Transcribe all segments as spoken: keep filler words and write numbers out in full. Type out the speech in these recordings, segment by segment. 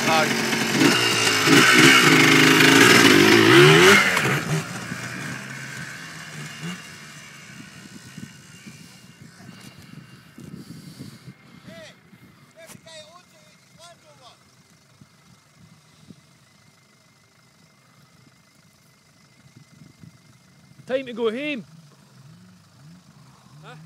Aye. Time to go home. Huh?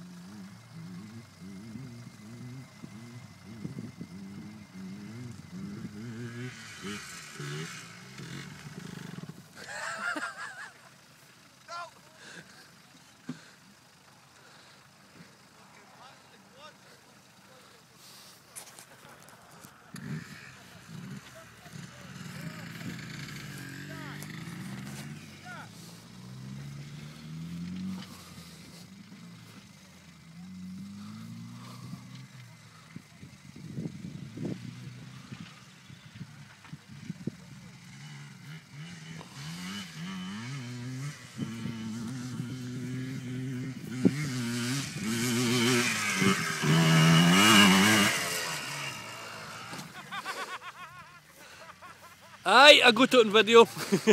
Aye, I got it on video.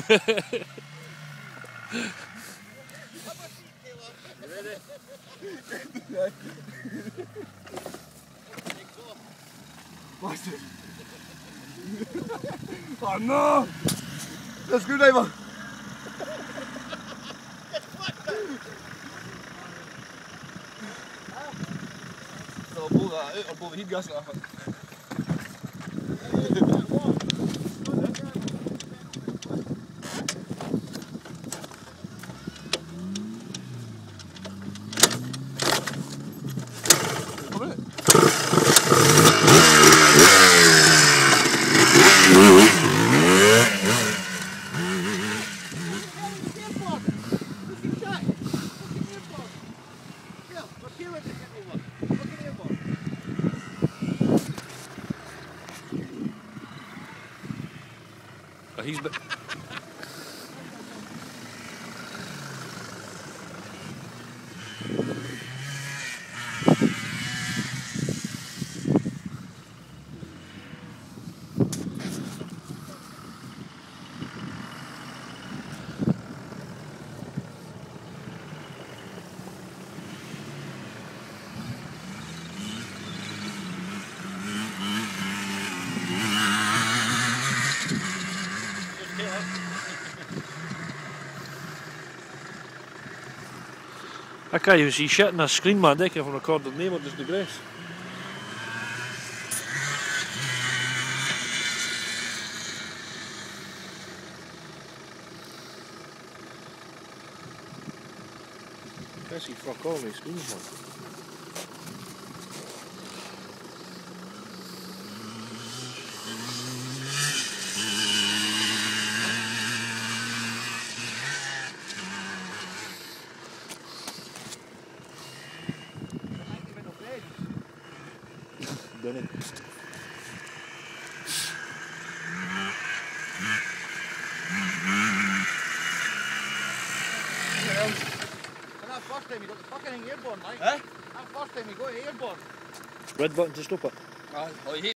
Oh no! The screwdriver! I'll blow that out, I'll blow the heat gas off it. Oh, he's been... I can't even see shit in the screen, man. They can have recorded name or just the grass. I can't see fuck all on my screens, man. Done it. That first time you got the fucking thing airborne, right? Eh? That first time you got it airborne. Red button to stop it. Aye. Oh, you hate